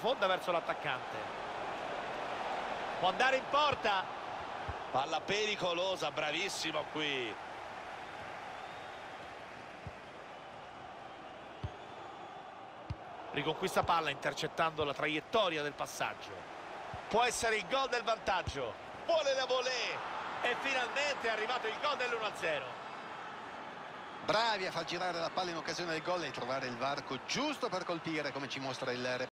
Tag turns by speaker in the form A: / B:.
A: sfonda verso l'attaccante. Può andare in porta.
B: Palla pericolosa, bravissimo qui.
A: Riconquista palla intercettando la traiettoria del passaggio. Può essere il gol del vantaggio. Vuole la volée. E finalmente è arrivato il gol dell'1-0.
C: Bravi a far girare la palla in occasione del gol e trovare il varco giusto per colpire, come ci mostra il